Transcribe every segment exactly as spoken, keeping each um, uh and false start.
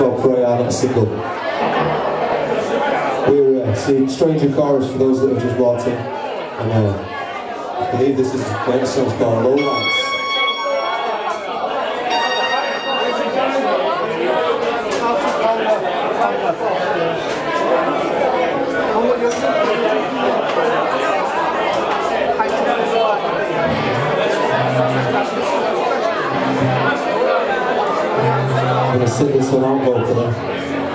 called Pray On, a single. We're uh, seeing Stranger Chorus for those that have just walked in. And uh, I believe this is the latest song's called Lowlands. I'm going to sing this one out vocally.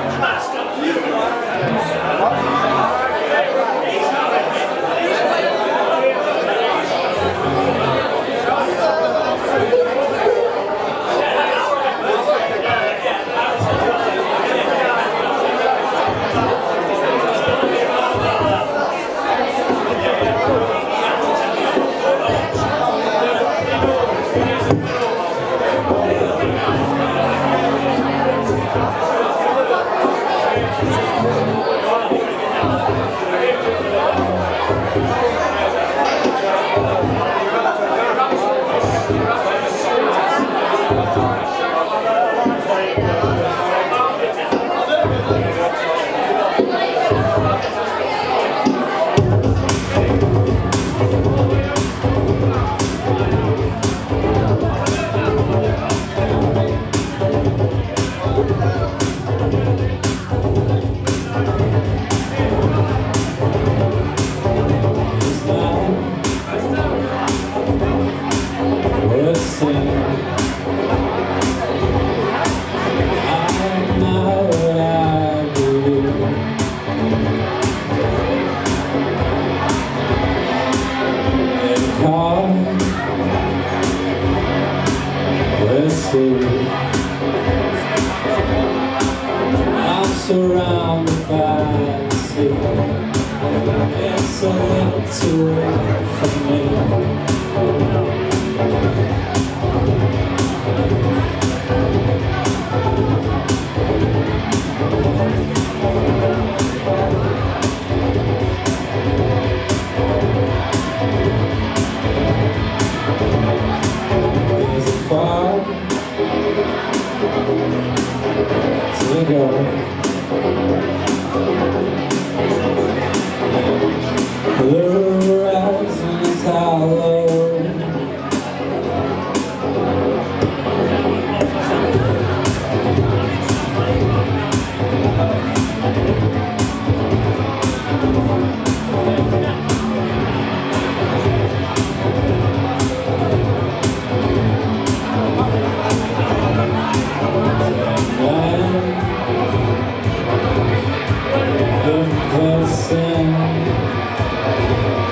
I'm surrounded by the sea. It's a little for me. There's a far to go. The horizon is hollow. The person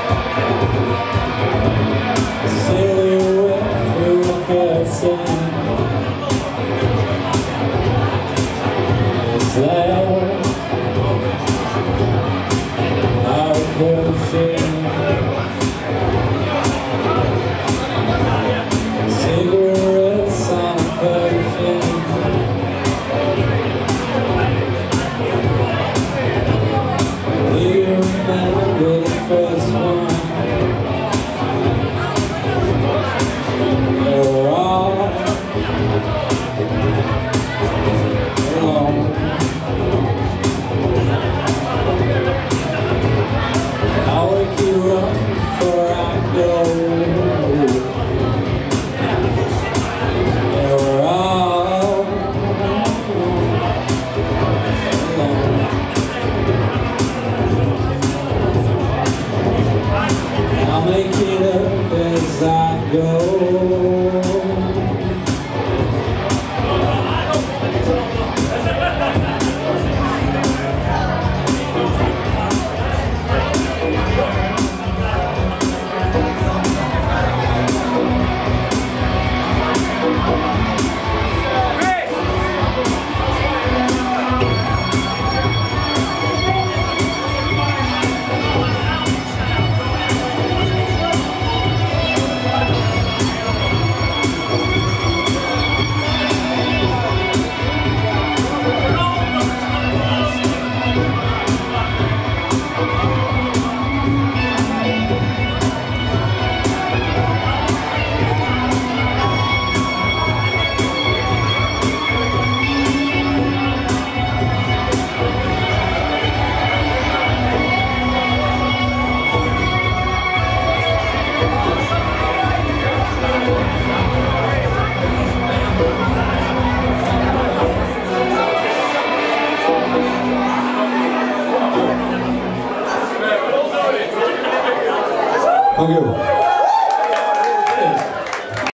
Thank you.